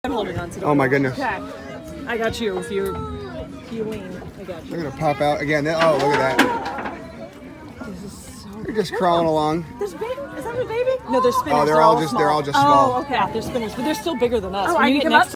I'm holding on to. Oh my goodness. Okay. I got you. If you lean, I got you. They're gonna pop out again. Oh, look at that. This is so They're just crawling along. Is that a baby? No, they're spinners. Oh, they're all just small. Oh, okay. Yeah, they're spinners, but they're still bigger than us. Oh, when I you can get come next up